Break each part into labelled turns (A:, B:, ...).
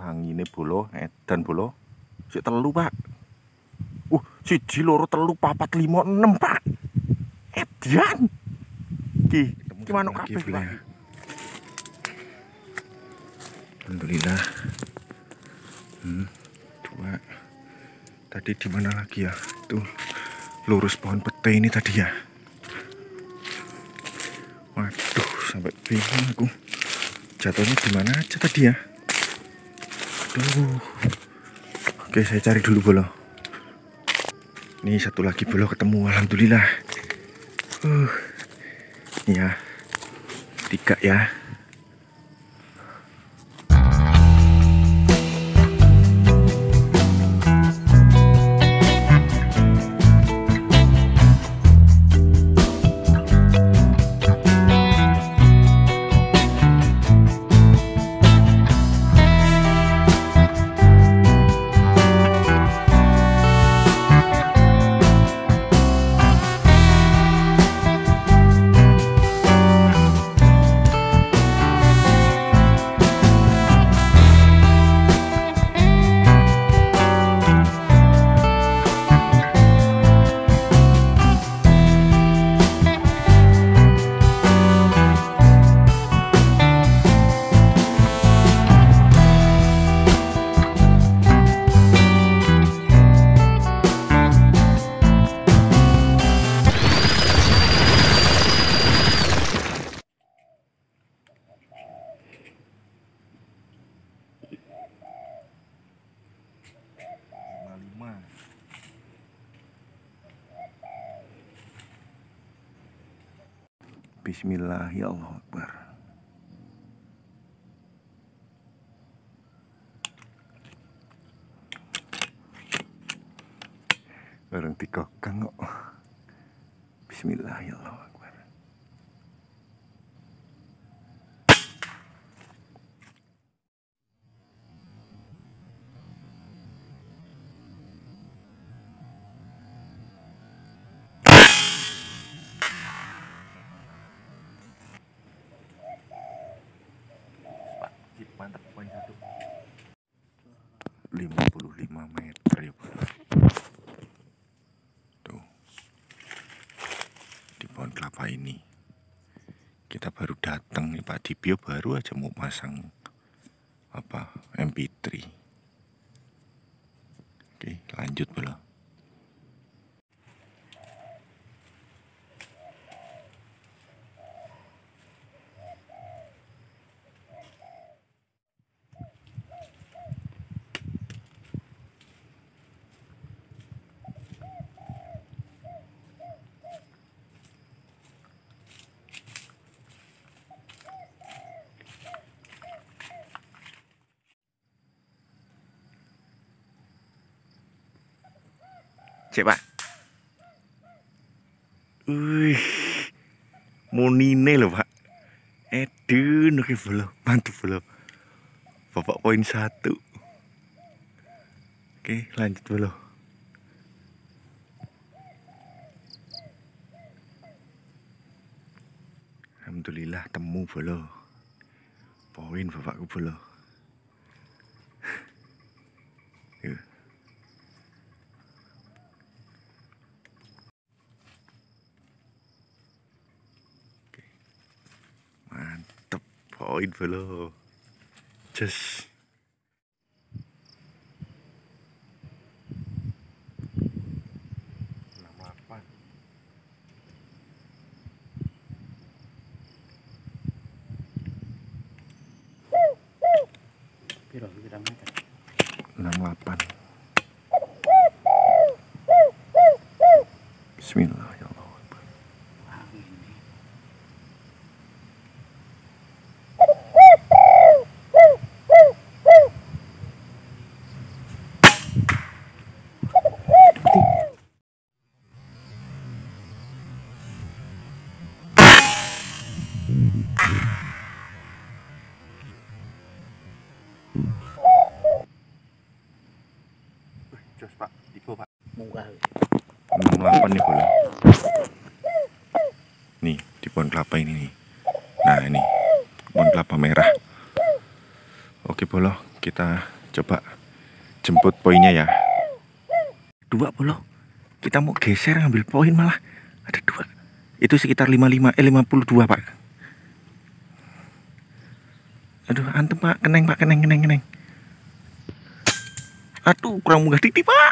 A: angine bolo, edan bolo. Sik telu, Pak. Siji loro telu papat lima enem, Pak. Edan. Ki manuk kabeh, Pak.
B: Alhamdulillah. Dua. Tadi di mana lagi ya? Tuh lurus pohon pete ini tadi ya. Waduh, sampai bingung aku. Jatuhnya di mana aja tadi ya? Aduh. Oke, saya cari dulu bolo. Nih satu lagi bolo ketemu, alhamdulillah. Ya. 3 ya. Bismillahirrahmanirrahim. Bareng dikokang kok. Bismillahirrahmanirrahim. Mantap, poin 1. 55 meter ya, Bro. Tuh. Di pohon kelapa ini. Kita baru datang nih, Pak Dibio baru aja mau pasang MP3. Oke, lanjut, Bro. Cek, Pak. Monine loh, Pak. Edun, oke bolo. Mantap bolo. Bapak poin 1. Oke, lanjut bolo. Alhamdulillah temu bolo. Poin bapakku bolo. Mantep, poin bolo. Just
C: Piro kita meter?
B: 68. Bismillahirrahmanirrahim.
A: Jos, Pak. Ibu, Pak.
C: Munggah.
B: 68 nih bola. Nih di pohon kelapa ini nih. Nah ini pohon kelapa merah. Oke bolo, kita Coba jemput poinnya ya. 2 bolo. Kita mau geser ngambil poin malah ada 2. Itu sekitar 52 Pak. Aduh, antem Pak, keneng Pak, keneng. Aduh, kurang munggah titik Pak.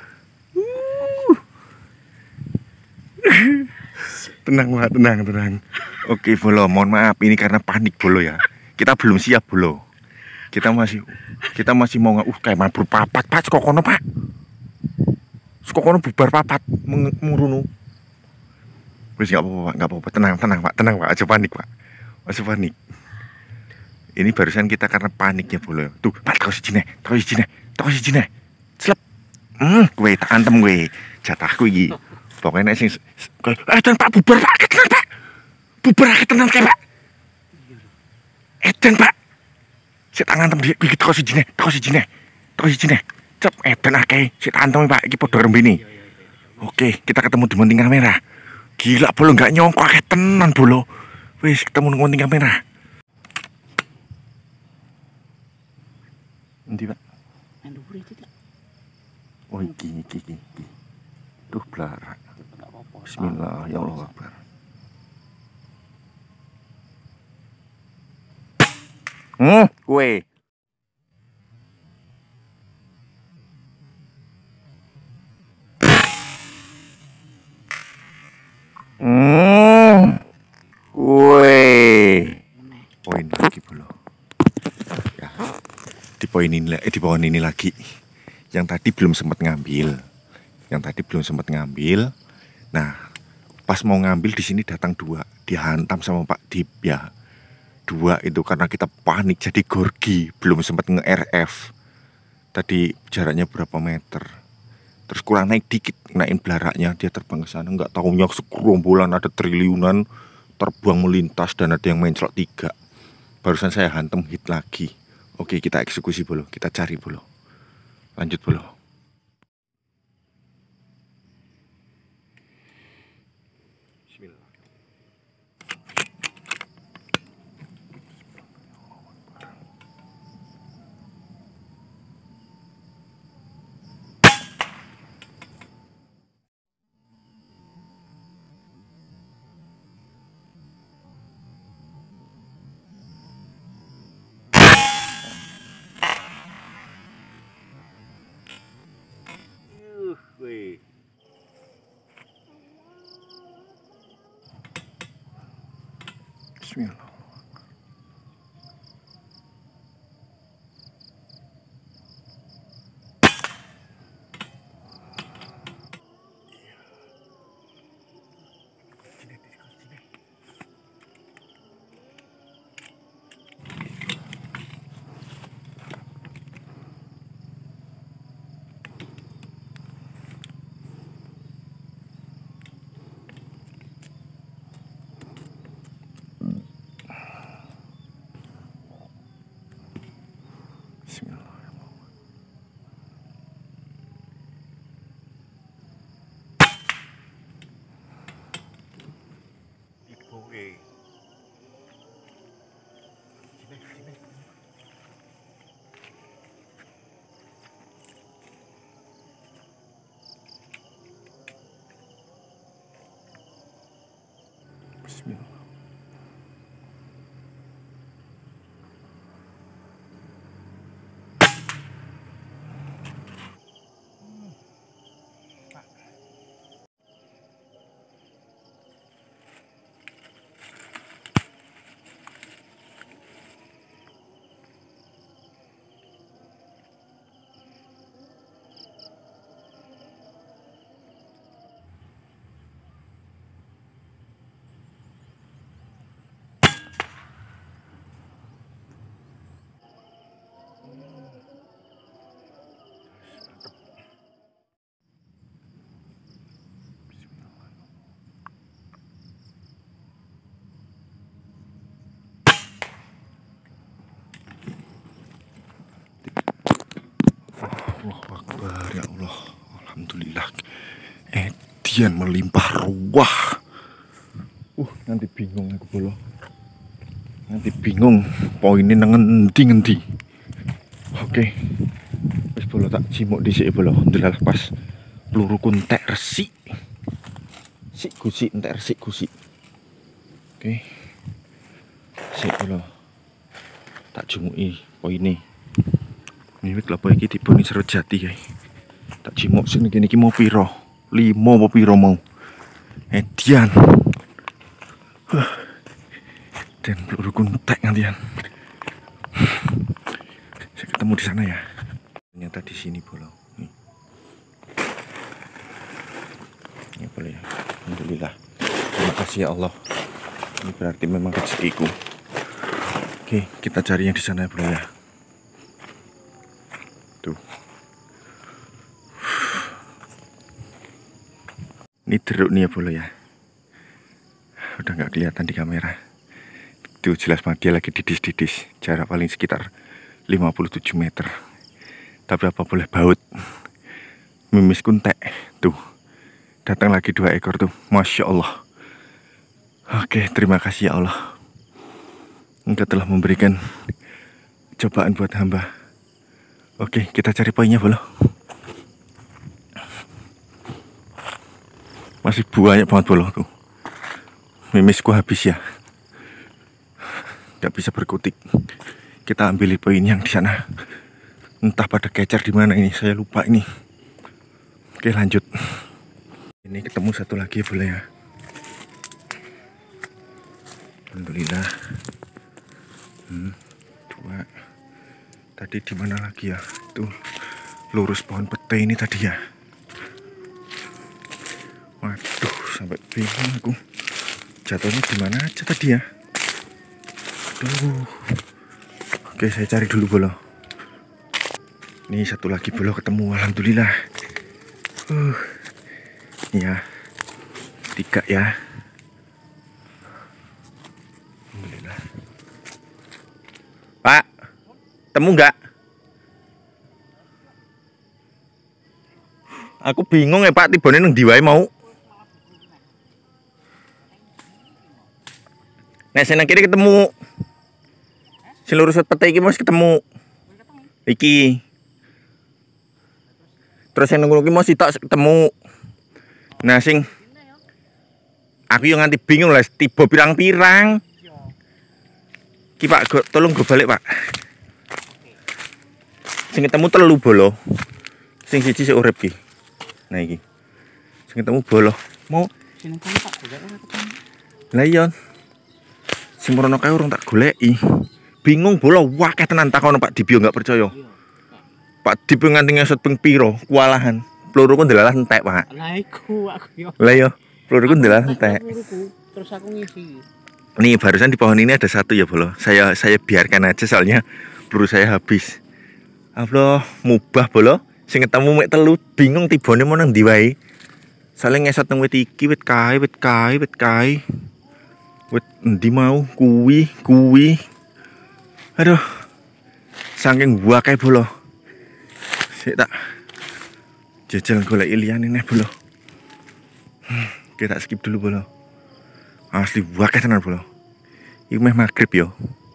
B: Tenang Pak, tenang. Oke bolo, mohon maaf ini karena panik bolo ya. Kita belum siap bolo. Kita masih mau kayak mabur papat Pak, sekokono Pak. Sekokono bubar papat murunu. Wis enggak apa-apa, tenang Pak, aja panik Pak. Aja panik. Ini barusan kita karena panik ya bolo. Tuh, Pak, tahu si Jine. Slep. Gue tak antem gue. Jatahku iki. Pokoknya sing dan Pak bubar Pak, tenang Pak. Bubar tenang kayak Pak. Edan Pak. Sik tangan tem dia iki teko si Jine. Cep edan akeh. Sik antem Pak, iki padha rembene. Oke, kita ketemu di mounting kamera. Gila bolo, enggak nyongko akeh tenan bolo. Wis ketemu di mounting kamera. Endi Pak?
C: Anu buri titik.
B: Oh iki. Duh blarak.
C: Enggak apa-apa.
B: Bismillah, ya Allah Akbar. Kue. Kue. Poin lagi bolo. Ya. Di poin ini lagi. Yang tadi belum sempat ngambil. Nah, pas mau ngambil di sini datang 2, dihantam sama Pak Dip ya. 2 itu karena kita panik jadi gorgi, belum sempat nge-RF. Tadi jaraknya berapa meter. Terus kurang naik dikit, naik belaraknya, dia terbang ke sana, nggak tahunya segerombolan ada triliunan terbang melintas dan ada yang menclok 3. Barusan saya hantam hit lagi. Oke, kita eksekusi bolo, kita cari bolo. Lanjut bolo. Bismillah. Bismillah. Allahu Akbar, ya Allah. Alhamdulillah. Edian melimpah ruah. Nanti bingung aku bolo. Nanti bingung poinnya ngendi. Oke. bolo tak cimuk dhisik bolo. Ndelal pas peluru kuntek resik. Sik gusik entek resik gusik. Oke. Sik bolo. Tak jumuki poine. Miwit lho iki dipuni Serut Jati kae. Tak cimuk sing niki mau piro? 5 apa piro mau? Edian. Dan peluru kuntek ngantian. Saya ketemu di sana ya. Ternyata di sini bolo. Nih. Ini boleh ya. Alhamdulillah. Terima kasih ya Allah. Ini berarti memang rezekiku. Oke, kita cari yang di sana ya bro ya. Tuh. Ini jeruk nih ya bro ya. Udah nggak kelihatan di kamera. Tuh jelas banget dia lagi didis-didis. Jarak paling sekitar 57 meter. Tapi apa boleh baut. Mimis kuntek. Tuh. Datang lagi 2 ekor tuh. Masya Allah. Oke, terima kasih ya Allah. Engkau telah memberikan cobaan buat hamba. Oke, kita cari poinnya bolo. Masih banyak banget bolo tuh. Mimisku habis ya. Gak bisa berkutik. Kita ambil poin yang di sana. Entah pada kecer di mana ini, saya lupa ini. Oke, lanjut. Ini ketemu satu lagi boleh ya. Alhamdulillah. 2. Tadi di mana lagi ya? Tuh lurus pohon pete ini tadi ya. Waduh, sampai bingung aku. Jatuhnya di mana aja tadi ya? Aduh. Oke, saya cari dulu bolo. Ini satu lagi bolo ketemu, alhamdulillah. Ya. 3 ya. Alhamdulillah. Pak, temu nggak? Aku bingung ya Pak, tibone nang ndi wae mau. Nek seneng kiri ketemu. Sing lurus pete iki mesti ketemu. Iki. Terus yang nunggu iki mau sitok ketemu. Nah sing aku yo nganti bingung lah tiba pirang-pirang. Ki Pak, tolong go balik Pak. Sing ketemu 3 bolo. Sing siji sik urip ki. Nah iki. Sing ketemu bolo. Mau
C: Sini kan Pak, golek ora ketemu.
B: lah iya. Sing merono kae urung tak goleki. Bingung bolo wakeh tenan takono Pak Dibio enggak percaya. Pak Dibio nganti ngesot ping piro kualahan. Peluruku ndelalah entek, Pak.
C: Lah iku aku yo.
B: Lah iya, peluruku ndelalah entek.
C: Terus aku ngisi.
B: Nih barusan di pohon ini ada satu ya bolo. Saya biarkan aja soalnya peluru saya habis. Allah, mubah bolo. Sing ketemu mek 3 bingung tibone mau nang ndi wae. Soale ngesot nang wit iki, wit kae. Wit endi mau kuwi. Aduh. Saking wae bolo. Sik tak jajal golek liyane neh bolo. Kita skip dulu bolo. Asli wae tenan bolo. Iku meh magrib yo.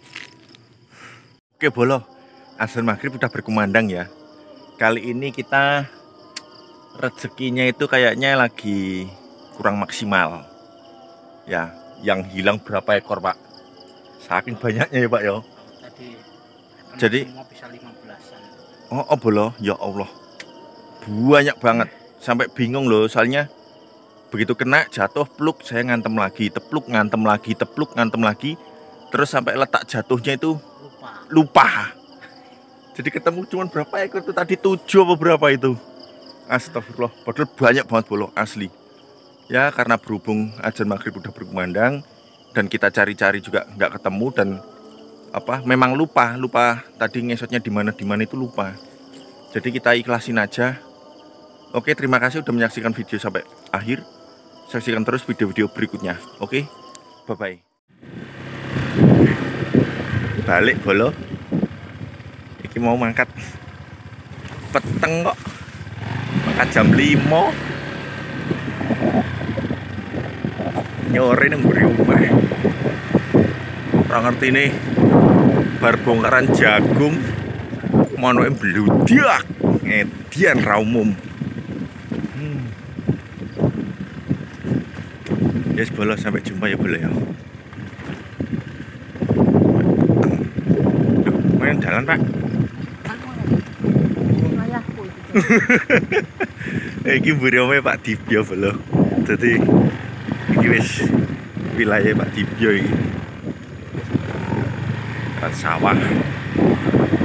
B: Oke bolo. Azan maghrib udah berkumandang ya. Kali ini kita rezekinya itu kayaknya lagi kurang maksimal. Ya, yang hilang berapa ekor Pak? Saking banyaknya ya Pak ya.
C: Tadi
B: Jadi
C: semua bisa 15-an.
B: oh bolo, ya Allah. Banyak banget. Sampai bingung loh soalnya begitu kena jatuh pluk saya ngantem lagi, tepluk ngantem lagi. Terus sampai letak jatuhnya itu lupa. Jadi ketemu cuma berapa ekor itu tadi 7 apa berapa itu. Astagfirullah, padahal banyak banget bolo asli. Ya karena berhubung azan maghrib udah berkumandang dan kita cari-cari juga nggak ketemu dan memang lupa tadi ngesotnya di mana itu lupa. Jadi kita ikhlasin aja. Oke, terima kasih udah menyaksikan video sampai akhir. Saksikan terus video-video berikutnya. Oke, bye bye. Balik bolo. Iki mau mangkat peteng kok. Mangkat jam 5. Nyore nang mburi omah. Ora ngerti nih. Bar bongkaran jagung monoke bludak. Edian Raumum. Yes, bolos, sampai jumpa ya boleh ya. Duh, main jalan Pak.
C: Ayahku itu.
B: Iki burome Pak Dibyo bolo. Dadi iki wis wilayah Pak Dibyo iki. Sawah.